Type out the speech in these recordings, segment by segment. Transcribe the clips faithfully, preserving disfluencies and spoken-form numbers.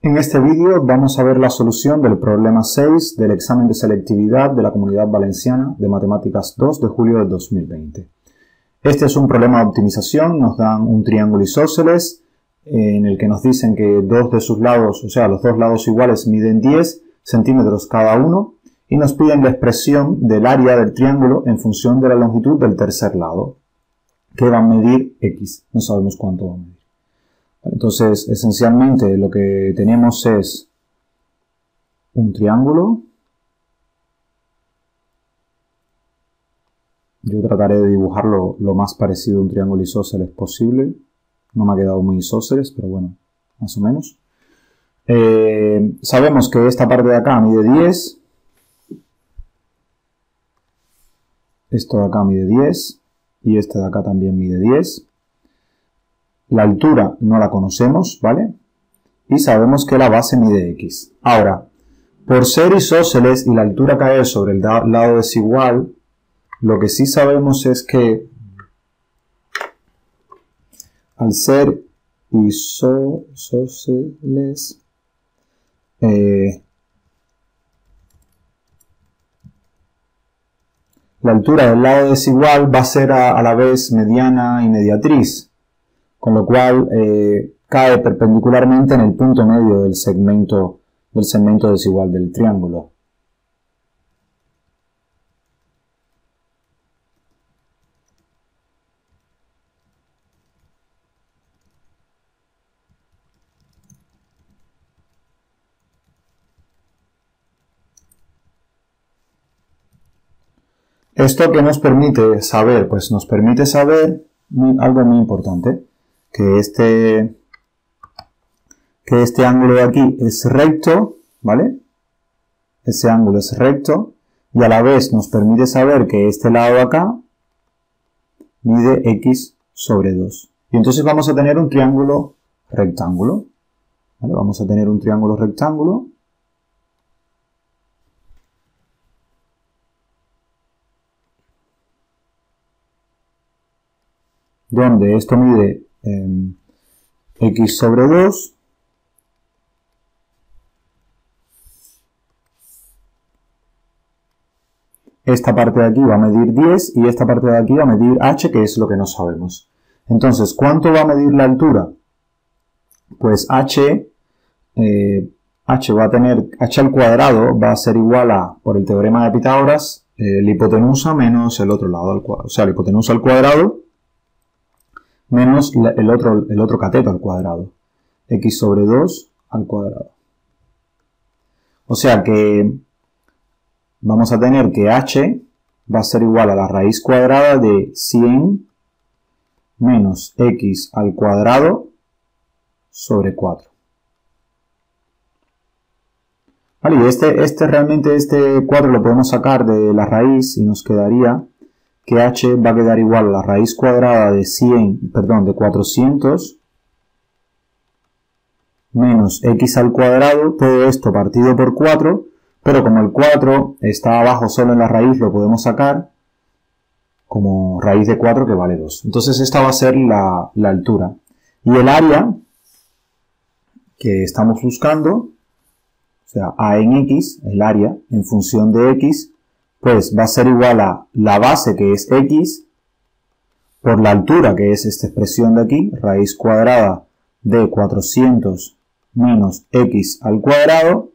En este vídeo vamos a ver la solución del problema seis del examen de selectividad de la Comunidad Valenciana de Matemáticas dos de julio de dos mil veinte. Este es un problema de optimización, nos dan un triángulo isósceles en el que nos dicen que dos de sus lados, o sea, los dos lados iguales miden diez centímetros cada uno y nos piden la expresión del área del triángulo en función de la longitud del tercer lado, que va a medir X, no sabemos cuánto va a medir. Entonces, esencialmente lo que tenemos es un triángulo. Yo trataré de dibujarlo lo más parecido a un triángulo isósceles posible. No me ha quedado muy isósceles, pero bueno, más o menos. Eh, sabemos que esta parte de acá mide diez. Esto de acá mide diez. Y este de acá también mide diez. La altura no la conocemos, ¿vale? Y sabemos que la base mide X. Ahora, por ser isósceles y la altura cae sobre el lado desigual, lo que sí sabemos es que al ser isósceles, eh, la altura del lado desigual va a ser a, a la vez mediana y mediatriz, con lo cual eh, cae perpendicularmente en el punto medio del segmento, del segmento desigual del triángulo. ¿Esto qué nos permite saber? Pues nos permite saber algo muy importante, que este, que este ángulo de aquí es recto, ¿vale? Ese ángulo es recto, y a la vez nos permite saber que este lado de acá mide X sobre dos. Y entonces vamos a tener un triángulo rectángulo, ¿vale? Vamos a tener un triángulo rectángulo, donde esto mide eh, X sobre dos, esta parte de aquí va a medir diez y esta parte de aquí va a medir H, que es lo que no sabemos. Entonces, ¿cuánto va a medir la altura? Pues H, eh, H va a tener, H al cuadrado va a ser igual a, por el teorema de Pitágoras, eh, la hipotenusa menos el otro lado al cuadrado, o sea, la hipotenusa al cuadrado menos el otro, el otro cateto al cuadrado, X sobre dos al cuadrado. O sea que vamos a tener que H va a ser igual a la raíz cuadrada de cien menos X al cuadrado sobre cuatro. Vale, y este, este realmente este cuatro lo podemos sacar de la raíz y nos quedaría que H va a quedar igual a la raíz cuadrada de cien, perdón, de cuatrocientos menos X al cuadrado, todo esto partido por cuatro, pero como el cuatro está abajo solo en la raíz, lo podemos sacar como raíz de cuatro que vale dos. Entonces esta va a ser la, la altura. Y el área que estamos buscando, o sea, A en X, el área en función de X, pues va a ser igual a la base, que es X, por la altura, que es esta expresión de aquí, raíz cuadrada de cuatrocientos menos X al cuadrado,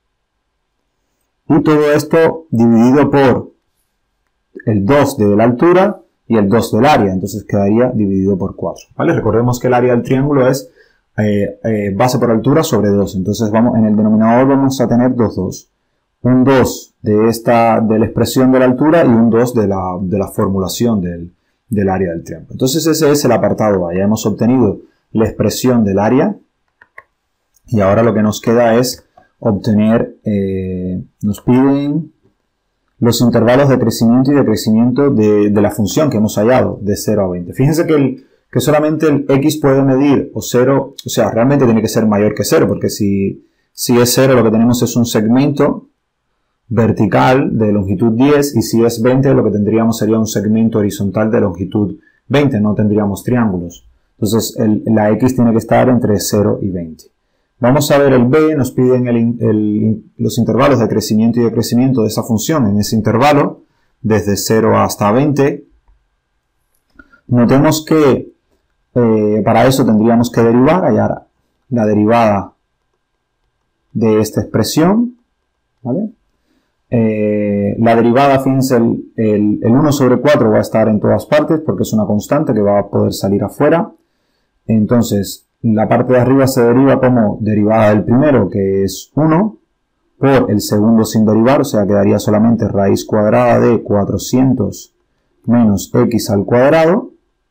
y todo esto dividido por el dos de la altura y el dos del área, entonces quedaría dividido por cuatro. ¿Vale? Recordemos que el área del triángulo es eh, eh, base por altura sobre dos, entonces vamos, en el denominador vamos a tener dos dos. Un dos de, esta, de la expresión de la altura y un dos de la, de la formulación del, del área del triángulo. Entonces ese es el apartado A. Ya hemos obtenido la expresión del área y ahora lo que nos queda es obtener, eh, nos piden los intervalos de crecimiento y decrecimiento de, de la función que hemos hallado de cero a veinte. Fíjense que, el, que solamente el X puede medir o cero, o sea, realmente tiene que ser mayor que cero, porque si, si es cero lo que tenemos es un segmento vertical de longitud diez y si es veinte lo que tendríamos sería un segmento horizontal de longitud veinte, no tendríamos triángulos. Entonces el, la X tiene que estar entre cero y veinte. Vamos a ver el b, nos piden el, el, los intervalos de crecimiento y decrecimiento de esa función en ese intervalo, desde cero hasta veinte. Notemos que eh, para eso tendríamos que derivar, hallar la derivada de esta expresión, ¿vale? Eh, la derivada, fíjense, el, el, el uno sobre cuatro va a estar en todas partes porque es una constante que va a poder salir afuera. Entonces, la parte de arriba se deriva como derivada del primero, que es uno, por el segundo sin derivar, o sea, quedaría solamente raíz cuadrada de cuatrocientos menos x al cuadrado.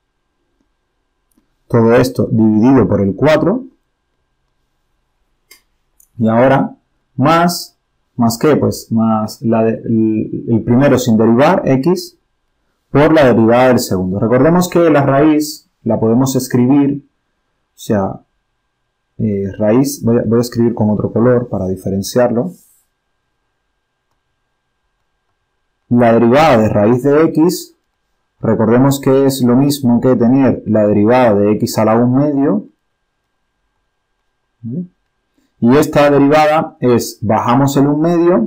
Todo esto dividido por el cuatro. Y ahora, más, ¿más qué? Pues más la de, el, el primero sin derivar, x, por la derivada del segundo. Recordemos que la raíz la podemos escribir, o sea, eh, raíz, voy a, voy a escribir con otro color para diferenciarlo. La derivada de raíz de x, recordemos que es lo mismo que tener la derivada de x a la un medio. ¿Vale? Y esta derivada es, bajamos el un medio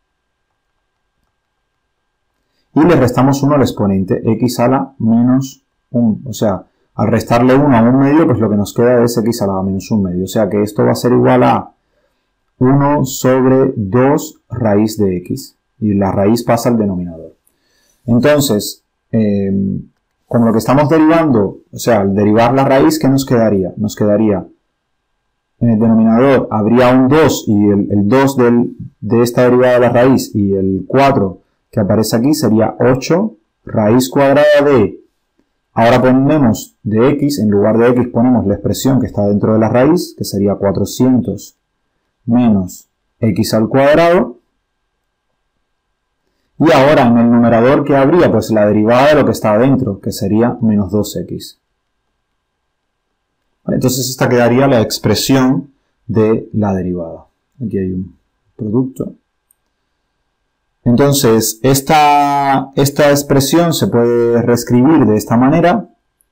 y le restamos uno al exponente, x a la menos uno. O sea, al restarle uno a un medio, pues lo que nos queda es x a la menos un medio. O sea que esto va a ser igual a uno sobre dos raíz de x. Y la raíz pasa al denominador. Entonces, eh, como lo que estamos derivando, o sea, al derivar la raíz, ¿qué nos quedaría? Nos quedaría... En el denominador habría un dos y el, el dos del, de esta derivada de la raíz y el cuatro que aparece aquí sería ocho raíz cuadrada de, ahora ponemos de x, en lugar de x ponemos la expresión que está dentro de la raíz, que sería cuatrocientos menos x al cuadrado. Y ahora en el numerador, ¿qué habría? Pues la derivada de lo que está adentro, que sería menos dos x. Entonces esta quedaría la expresión de la derivada. Aquí hay un producto. Entonces esta, esta expresión se puede reescribir de esta manera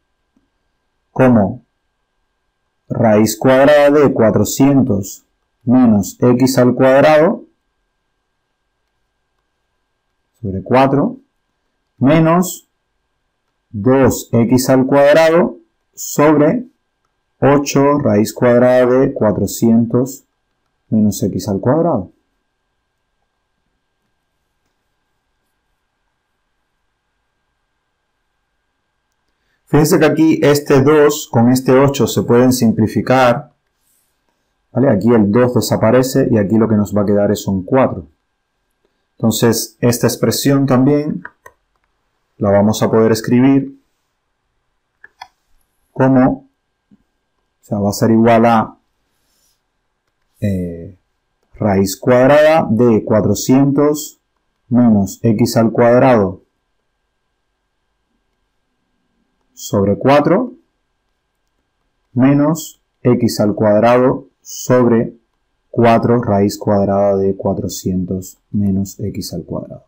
como raíz cuadrada de cuatrocientos menos x al cuadrado sobre cuatro menos dos x al cuadrado sobre ocho raíz cuadrada de cuatrocientos menos x al cuadrado. Fíjense que aquí este dos con este ocho se pueden simplificar, ¿vale? Aquí el dos desaparece y aquí lo que nos va a quedar es un cuatro. Entonces esta expresión también la vamos a poder escribir como, o sea, va a ser igual a eh, raíz cuadrada de cuatrocientos menos x al cuadrado sobre cuatro menos x al cuadrado sobre cuatro raíz cuadrada de cuatrocientos menos x al cuadrado.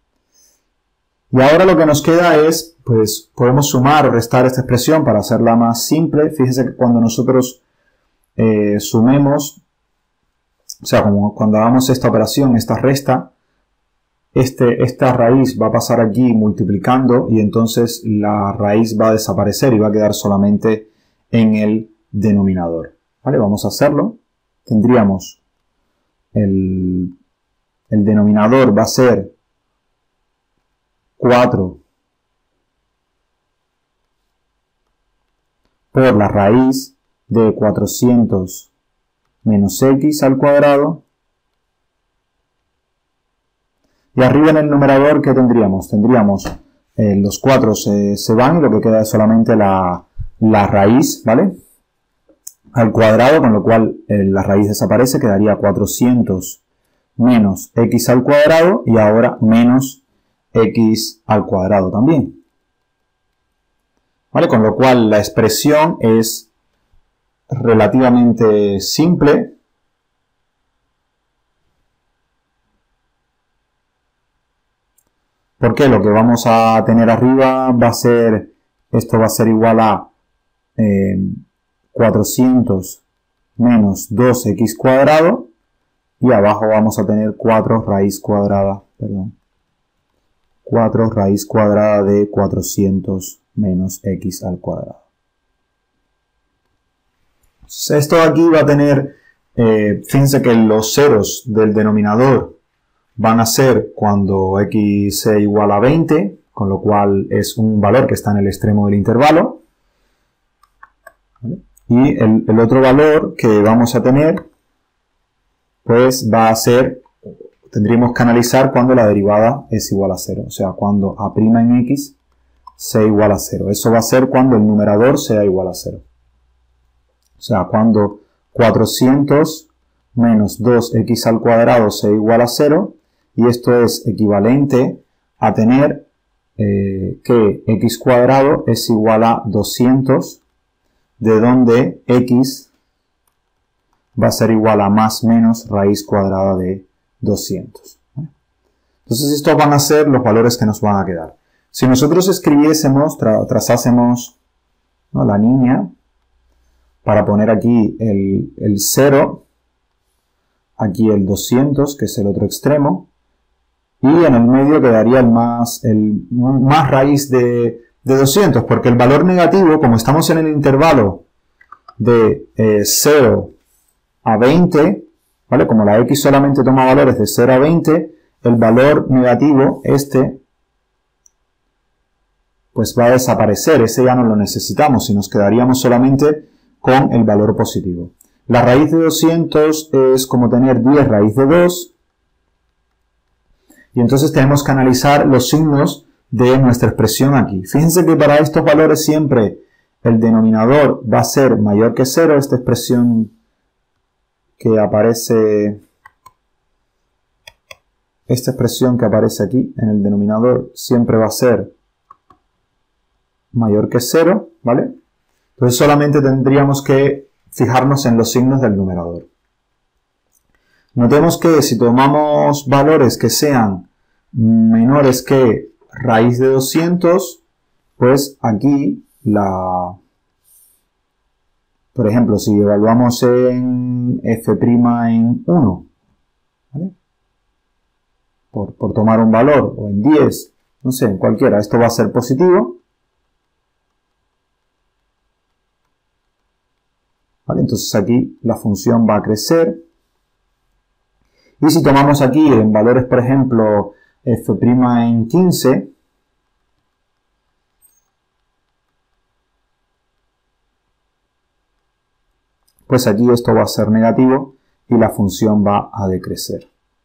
Y ahora lo que nos queda es, pues podemos sumar o restar esta expresión para hacerla más simple. Fíjense que cuando nosotros eh, sumemos, o sea, como cuando hagamos esta operación, esta resta, este, esta raíz va a pasar aquí multiplicando y entonces la raíz va a desaparecer y va a quedar solamente en el denominador. ¿Vale? Vamos a hacerlo. Tendríamos el, el denominador va a ser cuatro por la raíz de cuatrocientos menos x al cuadrado. Y arriba en el numerador, ¿qué tendríamos? Tendríamos eh, los cuatro se, se van y lo que queda es solamente la, la raíz, ¿vale? Al cuadrado, con lo cual eh, la raíz desaparece, quedaría cuatrocientos menos x al cuadrado y ahora menos x al cuadrado también. ¿Vale? Con lo cual la expresión es relativamente simple. Porque lo que vamos a tener arriba va a ser, esto va a ser igual a eh, cuatrocientos menos dos x cuadrado, y abajo vamos a tener cuatro raíz cuadrada, perdón, cuatro raíz cuadrada de cuatrocientos menos x al cuadrado. Entonces, esto de aquí va a tener, eh, fíjense que los ceros del denominador van a ser cuando x sea igual a veinte, con lo cual es un valor que está en el extremo del intervalo. ¿Vale? Y el, el otro valor que vamos a tener, pues va a ser, tendríamos que analizar cuando la derivada es igual a cero, o sea, cuando a' en x sea igual a cero. Eso va a ser cuando el numerador sea igual a cero. O sea, cuando cuatrocientos menos dos x al cuadrado sea igual a cero, y esto es equivalente a tener eh, que x cuadrado es igual a doscientos, de donde x va a ser igual a más menos raíz cuadrada de doscientos. Entonces estos van a ser los valores que nos van a quedar. Si nosotros escribiésemos, tra trazásemos, ¿no?, la línea para poner aquí el, el cero, aquí el doscientos, que es el otro extremo, y en el medio quedaría el más, el más raíz de, de doscientos, porque el valor negativo, como estamos en el intervalo de eh, cero a veinte, ¿vale? Como la x solamente toma valores de cero a veinte, el valor negativo, este, pues va a desaparecer, ese ya no lo necesitamos y nos quedaríamos solamente con el valor positivo. La raíz de doscientos es como tener diez raíz de dos, y entonces tenemos que analizar los signos de nuestra expresión aquí. Fíjense que para estos valores siempre el denominador va a ser mayor que cero, esta expresión que aparece, esta expresión que aparece aquí en el denominador siempre va a ser mayor que cero, ¿vale? Entonces solamente tendríamos que fijarnos en los signos del numerador. Notemos que si tomamos valores que sean menores que raíz de doscientos, pues aquí la... Por ejemplo, si evaluamos en f' en uno, ¿vale? Por, por tomar un valor, o en diez, no sé, en cualquiera, esto va a ser positivo. ¿Vale? Entonces aquí la función va a crecer. Y si tomamos aquí en valores, por ejemplo, f' en quince, pues aquí esto va a ser negativo y la función va a decrecer.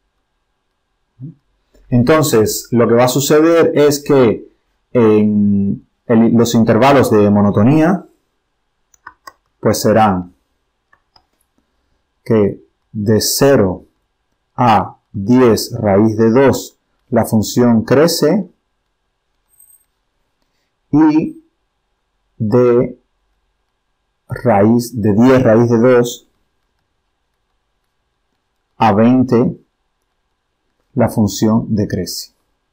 Entonces, lo que va a suceder es que en el, los intervalos de monotonía, pues serán que de cero a diez raíz de dos la función crece, y de raíz de diez raíz de dos a veinte la función decrece.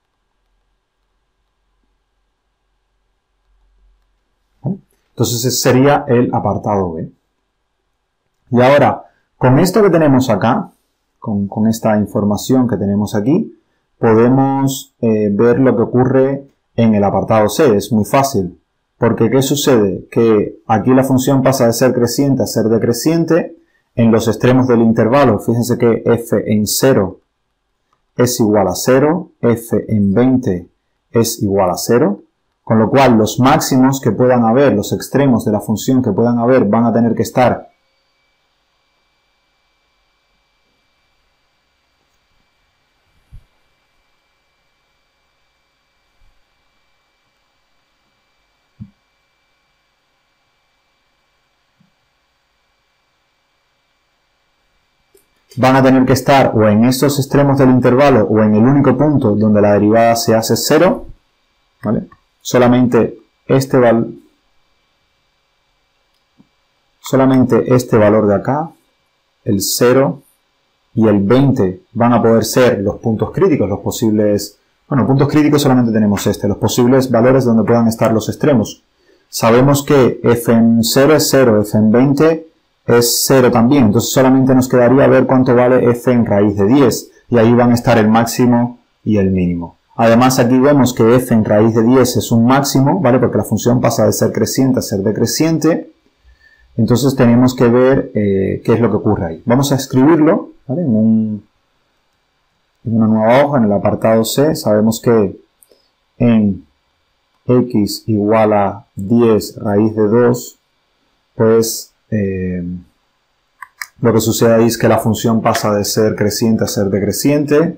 Entonces ese sería el apartado B. Y ahora, con esto que tenemos acá, con, con esta información que tenemos aquí, podemos eh, ver lo que ocurre en el apartado C. Es muy fácil. Porque ¿qué sucede? Que aquí la función pasa de ser creciente a ser decreciente en los extremos del intervalo. Fíjense que f en cero es igual a cero, f en veinte es igual a cero, con lo cual los máximos que puedan haber, los extremos de la función que puedan haber, van a tener que estar van a tener que estar o en estos extremos del intervalo o en el único punto donde la derivada se hace cero, ¿vale? Solamente este, val solamente este valor de acá, el cero y el veinte, van a poder ser los puntos críticos, los posibles... Bueno, puntos críticos solamente tenemos este, los posibles valores donde puedan estar los extremos. Sabemos que f en cero es cero, f en veinte es cero también. Entonces solamente nos quedaría ver cuánto vale f en raíz de diez. Y ahí van a estar el máximo y el mínimo. Además aquí vemos que f en raíz de diez es un máximo, ¿vale? Porque la función pasa de ser creciente a ser decreciente. Entonces tenemos que ver eh, qué es lo que ocurre ahí. Vamos a escribirlo, ¿vale? En, un, en una nueva hoja, en el apartado C, sabemos que en x igual a diez raíz de dos, pues eh, lo que sucede ahí es que la función pasa de ser creciente a ser decreciente.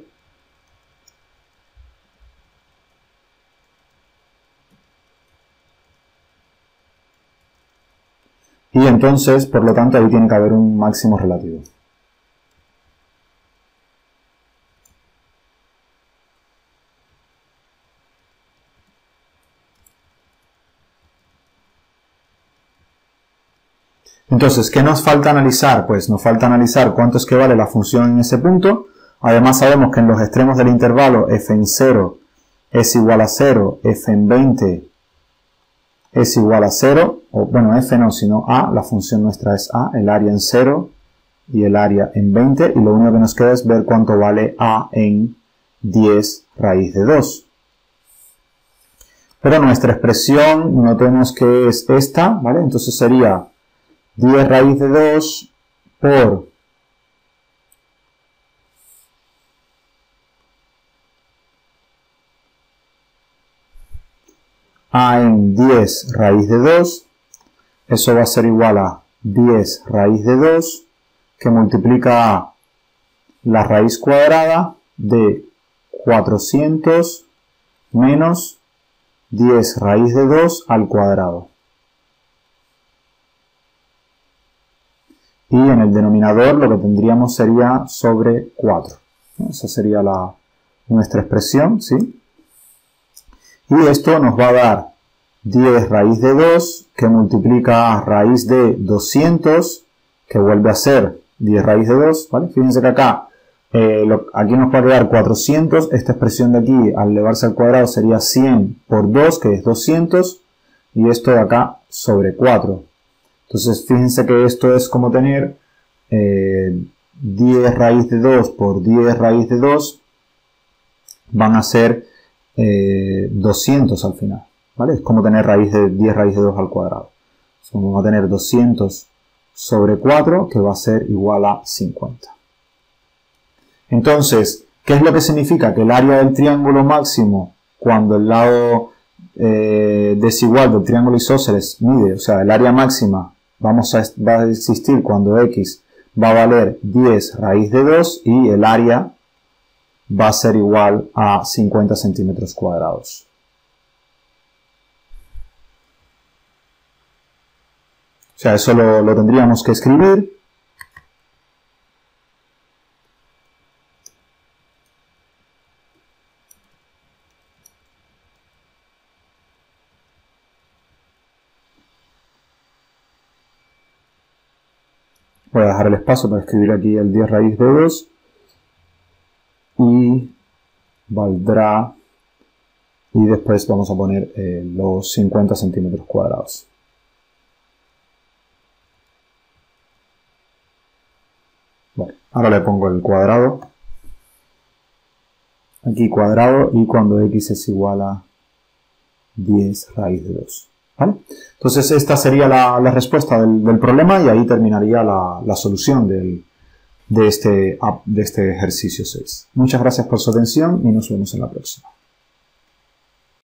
Y entonces, por lo tanto, ahí tiene que haber un máximo relativo. Entonces, ¿qué nos falta analizar? Pues nos falta analizar cuánto es que vale la función en ese punto. Además sabemos que en los extremos del intervalo f en cero es igual a cero, f en veinte es igual a cero, o bueno, f no, sino a, la función nuestra es a, el área en cero y el área en veinte, y lo único que nos queda es ver cuánto vale a en diez raíz de dos. Pero nuestra expresión, notemos que es esta, ¿vale? Entonces sería diez raíz de dos por a en diez raíz de dos, eso va a ser igual a diez raíz de dos, que multiplica a la raíz cuadrada de cuatrocientos menos diez raíz de dos al cuadrado. Y en el denominador lo que tendríamos sería sobre cuatro. Esa sería la, nuestra expresión, ¿sí? Y esto nos va a dar diez raíz de dos, que multiplica a raíz de doscientos, que vuelve a ser diez raíz de dos, ¿vale? Fíjense que acá, eh, lo, aquí nos va a quedar cuatrocientos, esta expresión de aquí, al elevarse al cuadrado, sería cien por dos, que es doscientos, y esto de acá sobre cuatro. Entonces, fíjense que esto es como tener eh, diez raíz de dos por diez raíz de dos, van a ser Eh, doscientos al final, ¿vale? Es como tener raíz de diez raíz de dos al cuadrado. Entonces, vamos a tener doscientos sobre cuatro, que va a ser igual a cincuenta. Entonces, ¿qué es lo que significa? Que el área del triángulo máximo, cuando el lado eh, desigual del triángulo isósceles mide, o sea, el área máxima vamos a, va a existir cuando x va a valer diez raíz de dos y el área va a ser igual a cincuenta centímetros cuadrados. O sea, eso lo, lo tendríamos que escribir. Voy a dejar el espacio para escribir aquí el diez raíz de dos. Y valdrá, y después vamos a poner eh, los cincuenta centímetros cuadrados. Vale, ahora le pongo el cuadrado, aquí cuadrado, y cuando x es igual a diez raíz de dos. ¿Vale? Entonces esta sería la, la respuesta del, del problema, y ahí terminaría la, la solución del De este, de este ejercicio seis. Muchas gracias por su atención y nos vemos en la próxima.